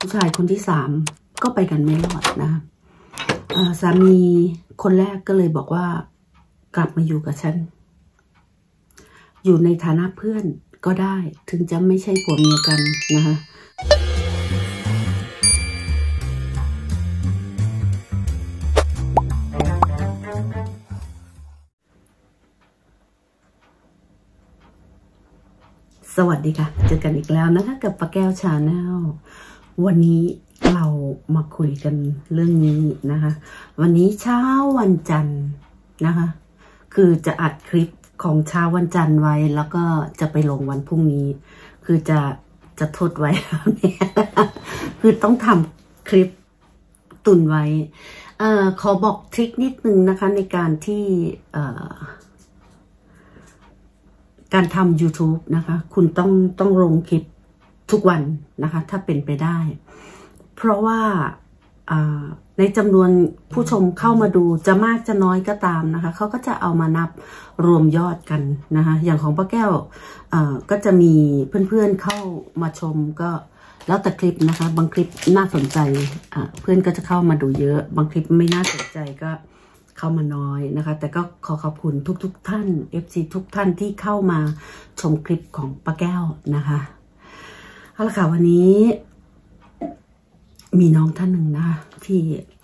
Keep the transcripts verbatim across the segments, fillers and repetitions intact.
ผู้ชายคนที่สามก็ไปกันไม่รอดนะสามีคนแรกก็เลยบอกว่ากลับมาอยู่กับฉันอยู่ในฐานะเพื่อนก็ได้ถึงจะไม่ใช่ผัวเมียกันนะคะสวัสดีค่ะเจอกันอีกแล้วนะคะกับป้าแก้วชาแนลวันนี้เรามาคุยกันเรื่องนี้นะคะวันนี้เช้าวันจันทร์นะคะคือจะอัดคลิปของเช้าวันจันทร์ไว้แล้วก็จะไปลงวันพรุ่งนี้คือจะจะทดไว้เนี่ยคือต้องทำคลิปตุนไว้เอ่อขอบอกทริคนิดนึงนะคะในการที่เอ่อการทำ YouTube นะคะคุณต้องต้องลงคลิปทุกวันนะคะถ้าเป็นไปได้เพราะว่าในจำนวนผู้ชมเข้ามาดูจะมากจะน้อยก็ตามนะคะเขาก็จะเอามานับรวมยอดกันนะคะอย่างของป้าแก้วก็จะมีเพื่อนๆเข้ามาชมก็แล้วแต่คลิปนะคะบางคลิปน่าสนใจเพื่อนก็จะเข้ามาดูเยอะบางคลิปไม่น่าสนใจก็เข้ามาน้อยนะคะแต่ก็ขอขอบคุณทุกๆ ท่าน เอฟ ซี ทุกท่านที่เข้ามาชมคลิปของป้าแก้วนะคะเอาละค่ะวันนี้มีน้องท่านหนึ่งนะคะที่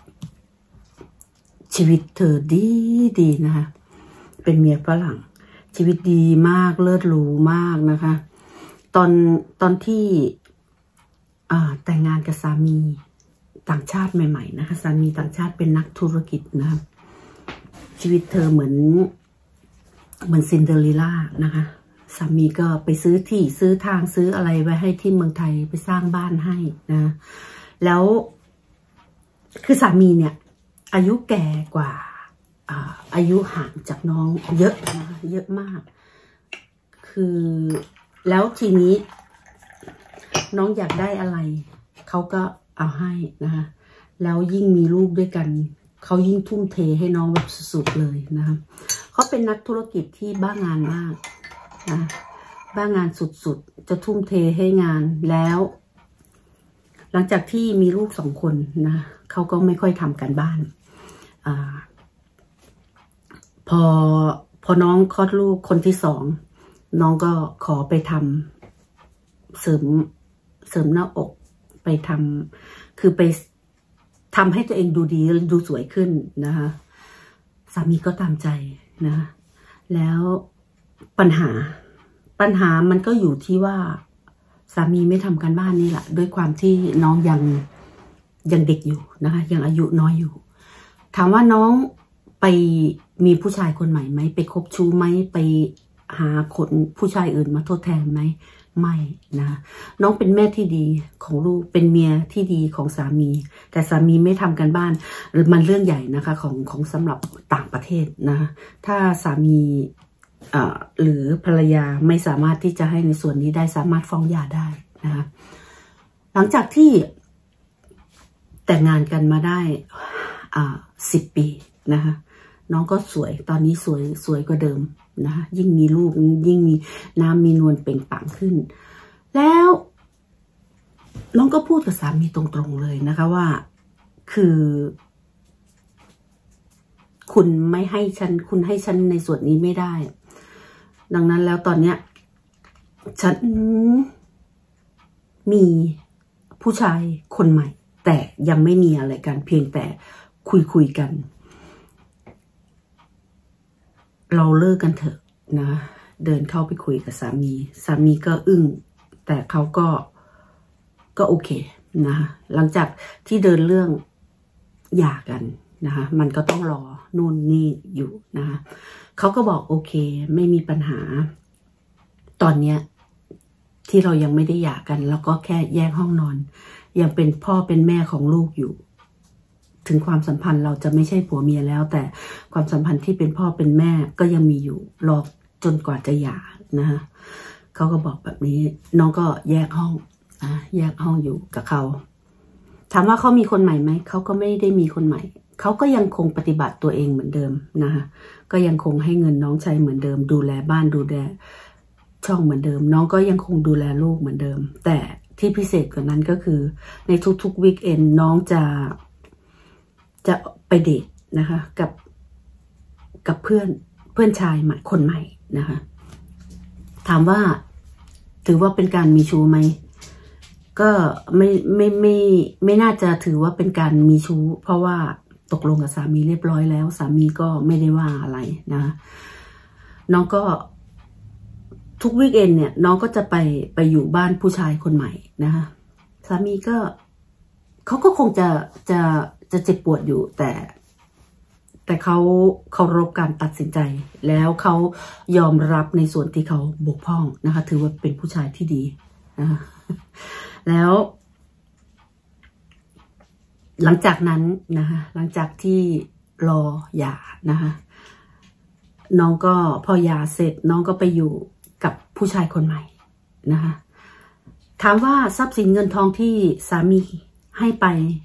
ชีวิตเธอดีดีนะคะเป็นเมียฝรั่งชีวิตดีมากเลิศหรูมากนะคะตอนตอนที่แต่งงานกับสามีต่างชาติใหม่ๆนะคะสามีต่างชาติเป็นนักธุรกิจนะคะชีวิตเธอเหมือนเหมือนซินเดอเรลล่านะคะสามีก็ไปซื้อที่ซื้อทางซื้ออะไรไว้ให้ที่เมืองไทยไปสร้างบ้านให้นะแล้วคือสามีเนี่ยอายุแก่กว่าอาอายุห่างจากน้องเยอะนะคะเยอะมากคือแล้วทีนี้น้องอยากได้อะไรเขาก็เอาให้นะคะแล้วยิ่งมีลูกด้วยกันเขายิ่งทุ่มเทให้น้องแบบสุดๆเลยนะคะเขาเป็นนักธุรกิจที่บ้างานมากนะบ้างานสุดๆจะทุ่มเทให้งานแล้วหลังจากที่มีลูกสองคนนะเขาก็ไม่ค่อยทำการบ้านอ่าพอพอน้องคลอดลูกคนที่สองน้องก็ขอไปทำเสริมเสริมหน้าอกไปทำคือไปทำให้ตัวเองดูดีดูสวยขึ้นนะคะสามีก็ตามใจนะแล้วปัญหาปัญหามันก็อยู่ที่ว่าสามีไม่ทำการบ้านนี่แหละด้วยความที่น้องยังยังเด็กอยู่นะคะยังอายุน้อยอยู่ถามว่าน้องไปมีผู้ชายคนใหม่ไหมไปคบชู้ไหมไปหาคนผู้ชายอื่นมาทดแทนไหมไม่นะน้องเป็นแม่ที่ดีของลูกเป็นเมียที่ดีของสามีแต่สามีไม่ทำการบ้านหรือมันเรื่องใหญ่นะคะของของสำหรับต่างประเทศนะถ้าสามีหรือภรรยาไม่สามารถที่จะให้ในส่วนนี้ได้สามารถฟ้องหย่าได้นะคะหลังจากที่แต่งงานกันมาได้สิบปีนะคะน้องก็สวยตอนนี้สวยสวยกว่าเดิมนะคะยิ่งมีลูกยิ่งมีน้ำมีนวลเปล่งปลั่งขึ้นแล้วน้องก็พูดกับสามีตรงๆเลยนะคะว่าคือคุณไม่ให้ฉันคุณให้ฉันในส่วนนี้ไม่ได้ดังนั้นแล้วตอนเนี้ยฉันมีผู้ชายคนใหม่แต่ยังไม่มีอะไรกันเพียงแต่คุยคุยกันเราเลิกกันเถอะนะเดินเข้าไปคุยกับสามีสามีก็อึ้งแต่เขาก็ก็โอเคนะหลังจากที่เดินเรื่องหย่ากันนะคะมันก็ต้องรอนู่นนี่อยู่นะคะเขาก็บอกโอเคไม่มีปัญหาตอนเนี้ยที่เรายังไม่ได้หย่ากันแล้วก็แค่แยกห้องนอนยังเป็นพ่อเป็นแม่ของลูกอยู่ถึงความสัมพันธ์เราจะไม่ใช่ผัวเมียแล้วแต่ความสัมพันธ์ที่เป็นพ่อเป็นแม่ก็ยังมีอยู่รอจนกว่าจะหย่านะคะเขาก็บอกแบบนี้น้องก็แยกห้องนะแยกห้องอยู่กับเขาถามว่าเขามีคนใหม่ไหมเขาก็ไม่ได้มีคนใหม่เขาก็ยังคงปฏิบัติตัวเองเหมือนเดิมนะคะก็ยังคงให้เงินน้องใช้เหมือนเดิมดูแลบ้านดูแลช่องเหมือนเดิมน้องก็ยังคงดูแลลูกเหมือนเดิมแต่ที่พิเศษกว่านั้นก็คือในทุกๆวีคเอนน้องจะจะไปเดทนะคะกับกับเพื่อนเพื่อนชายใหม่คนใหม่นะคะถามว่าถือว่าเป็นการมีชู้ไหมก็ไม่ไม่ไม่ไม่น่าจะถือว่าเป็นการมีชู้เพราะว่าตกลงกับสามีเรียบร้อยแล้วสามีก็ไม่ได้ว่าอะไรนะน้องก็ทุกวีคเอนเนี่ยน้องก็จะไปไปอยู่บ้านผู้ชายคนใหม่นะคะสามีก็เขาก็คงจะจะจะเจ็บปวดอยู่แต่แต่เขาเคารพการตัดสินใจแล้วเขายอมรับในส่วนที่เขาบกพร่องนะคะถือว่าเป็นผู้ชายที่ดีนะคะแล้วหลังจากนั้นนะคะหลังจากที่รอหย่านะคะน้องก็พอหย่าเสร็จน้องก็ไปอยู่กับผู้ชายคนใหม่นะคะถามว่าทรัพย์สินเงินทองที่สามีให้ไป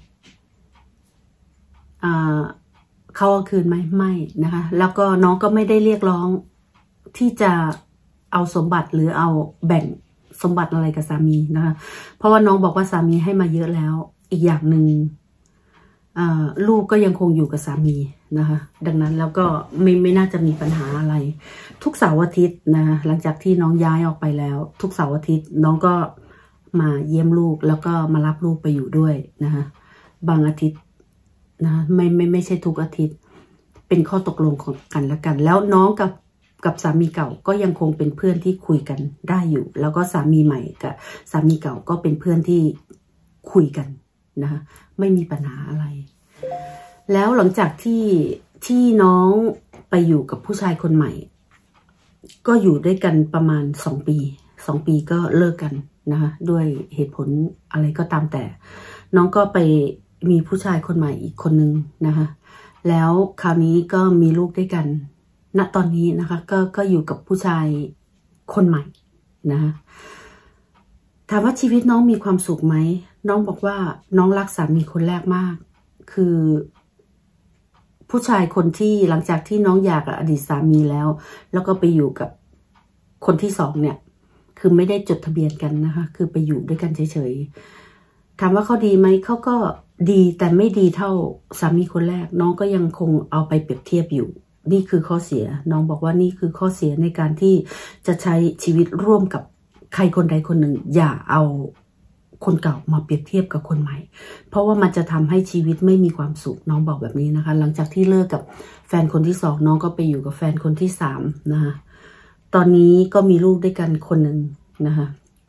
อ่าเขาเอาคืนไหมไม่นะคะแล้วก็น้องก็ไม่ได้เรียกร้องที่จะเอาสมบัติหรือเอาแบ่งสมบัติอะไรกับสามีนะคะเพราะว่าน้องบอกว่าสามีให้มาเยอะแล้วอีกอย่างหนึ่งลูกก็ยังคงอยู่กับสามีนะคะดังนั้นแล้วก็ไม่ไม่น่าจะมีปัญหาอะไรทุกเสาร์อาทิตย์นะหลังจากที่น้องย้ายออกไปแล้วทุกเสาร์อาทิตย์น้องก็มาเยี่ยมลูกแล้วก็มารับลูกไปอยู่ด้วยนะคะบางอาทิตย์นะไม่ไม่ไม่ใช่ทุกอาทิตย์เป็นข้อตกลงของกันและกันแล้วน้องกับกับสามีเก่าก็ยังคงเป็นเพื่อนที่คุยกันได้อยู่แล้วก็สามีใหม่กับสามีเก่าก็เป็นเพื่อนที่คุยกันนะคะไม่มีปัญหาอะไรแล้วหลังจากที่ที่น้องไปอยู่กับผู้ชายคนใหม่ก็อยู่ด้วยกันประมาณสองปีสองปีก็เลิกกันนะคะด้วยเหตุผลอะไรก็ตามแต่น้องก็ไปมีผู้ชายคนใหม่อีกคนนึงนะคะแล้วคราวนี้ก็มีลูกด้วยกันณตอนนี้นะคะก็ก็อยู่กับผู้ชายคนใหม่นะคะถามว่าชีวิตน้องมีความสุขไหมน้องบอกว่าน้องรักสามีคนแรกมากคือผู้ชายคนที่หลังจากที่น้องหย่ากับอดีตสามีแล้วแล้วก็ไปอยู่กับคนที่สองเนี่ยคือไม่ได้จดทะเบียนกันนะคะคือไปอยู่ด้วยกันเฉยๆถามว่าเขาดีไหมเขาก็ดีแต่ไม่ดีเท่าสามีคนแรกน้องก็ยังคงเอาไปเปรียบเทียบอยู่นี่คือข้อเสียน้องบอกว่านี่คือข้อเสียในการที่จะใช้ชีวิตร่วมกับใครคนใดคนหนึ่งอย่าเอาคนเก่ามาเปรียบเทียบกับคนใหม่เพราะว่ามันจะทำให้ชีวิตไม่มีความสุขน้องบอกแบบนี้นะคะหลังจากที่เลิกกับแฟนคนที่สองน้องก็ไปอยู่กับแฟนคนที่สามนะคะตอนนี้ก็มีลูกด้วยกันคนหนึ่งนะคะ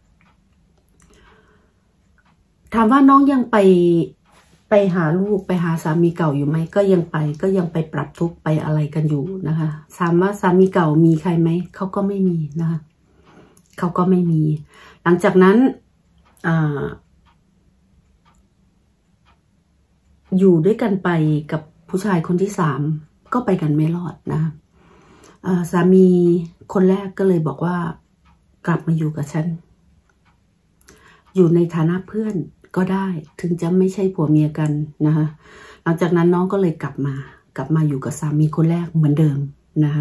ถามว่าน้องยังไปไปหาลูกไปหาสามีเก่าอยู่ไหมก็ยังไปก็ยังไปปรับทุกข์ไปอะไรกันอยู่นะคะถามว่าสามีเก่ามีใครไหมเขาก็ไม่มีนะคะเขาก็ไม่มีหลังจากนั้นอ่าอยู่ด้วยกันไปกับผู้ชายคนที่สามก็ไปกันไม่รอดนะสามีคนแรกก็เลยบอกว่ากลับมาอยู่กับฉันอยู่ในฐานะเพื่อนก็ได้ถึงจะไม่ใช่ผัวเมียกันนะคะหลังจากนั้นน้องก็เลยกลับมากลับมาอยู่กับสามีคนแรกเหมือนเดิมนะคะ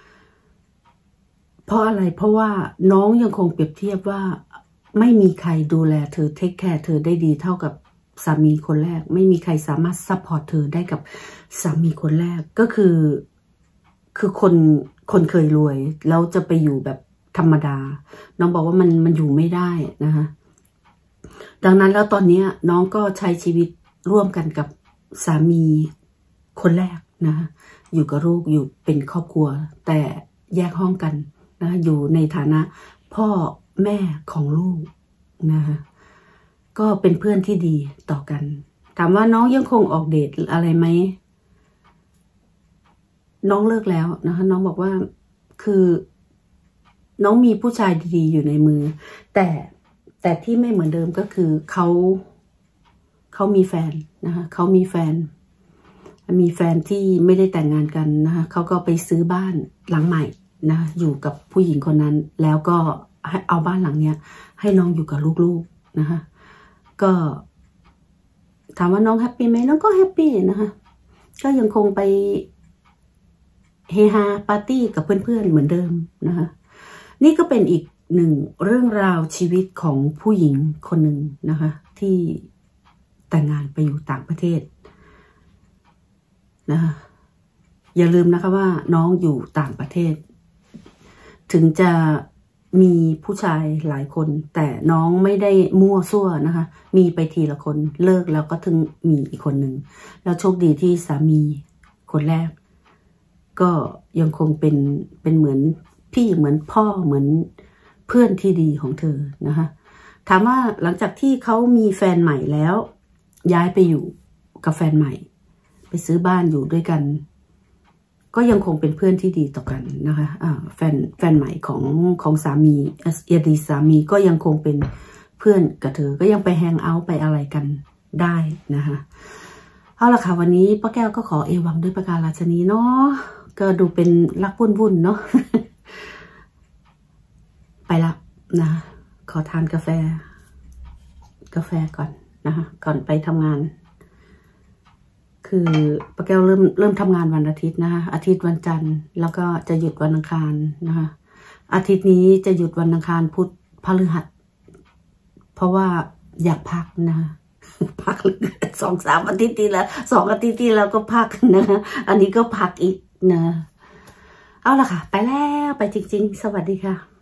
เพราะอะไรเพราะว่าน้องยังคงเปรียบเทียบว่าไม่มีใครดูแลเธอเทคแคร์เธอได้ดีเท่ากับสามีคนแรกไม่มีใครสามารถซัพพอร์ตเธอได้กับสามีคนแรกก็คือคือคนคนเคยรวยแล้วจะไปอยู่แบบธรรมดาน้องบอกว่ามันมันอยู่ไม่ได้นะคะดังนั้นแล้วตอนนี้น้องก็ใช้ชีวิตร่วมกันกับสามีคนแรกนะคะอยู่กับลูกอยู่เป็นครอบครัวแต่แยกห้องกันนะอยู่ในฐานะพ่อแม่ของลูกนะคะก็เป็นเพื่อนที่ดีต่อกันถามว่าน้องยังคงออกเดทอะไรไหมน้องเลิกแล้วนะคะน้องบอกว่าคือน้องมีผู้ชายดีๆอยู่ในมือแต่แต่ที่ไม่เหมือนเดิมก็คือเขาเขามีแฟนนะคะเขามีแฟนมีแฟนที่ไม่ได้แต่งงานกันนะคะเขาก็ไปซื้อบ้านหลังใหม่นะอยู่กับผู้หญิงคนนั้นแล้วก็ให้เอาบ้านหลังเนี้ยให้น้องอยู่กับลูกๆนะคะก็ถามว่าน้องแฮปปี้ไหมน้องก็แฮปปี้นะคะก็ยังคงไปเฮฮาปาร์ตี้กับเพื่อนๆเหมือนเดิมนะคะนี่ก็เป็นอีกหนึ่งเรื่องราวชีวิตของผู้หญิงคนหนึ่งนะคะที่แต่งงานไปอยู่ต่างประเทศนะคะอย่าลืมนะคะว่าน้องอยู่ต่างประเทศถึงจะมีผู้ชายหลายคนแต่น้องไม่ได้มั่วซั่วนะคะมีไปทีละคนเลิกแล้วก็ถึงมีอีกคนหนึ่งแล้วโชคดีที่สามีคนแรกก็ยังคงเป็นเป็นเหมือนพี่เหมือนพ่อเหมือนเพื่อนที่ดีของเธอนะคะถามว่าหลังจากที่เขามีแฟนใหม่แล้วย้ายไปอยู่กับแฟนใหม่ไปซื้อบ้านอยู่ด้วยกันก็ยังคงเป็นเพื่อนที่ดีต่อกันนะคะอ่าแฟนแฟนใหม่ของของสามีเอดีสามีก็ยังคงเป็นเพื่อนกับเธอก็ยังไปแฮงเอาท์ไปอะไรกันได้นะคะเอาละค่ะวันนี้ป้าแก้วก็ขอเอวังด้วยประการราชนีเนาะก็ดูเป็นรักวุ่นวุ่นเนาะ ไปละนะขอทานกาแฟกาแฟก่อนนะคะก่อนไปทำงานคือป้าแก้วเริ่มเริ่มทำงานวันอาทิตย์นะคะอาทิตย์วันจันทร์แล้วก็จะหยุดวันอังคารนะคะอาทิตย์นี้จะหยุดวันอังคารพุธพฤหัสเพราะว่าอยากพักนะคะพักสองสามอาทิตย์ที่แล้วสองอาทิตย์ที่แล้วก็พักนะคะอันนี้ก็พักอีกนะเอาละค่ะไปแล้วไปจริงๆสวัสดีค่ะ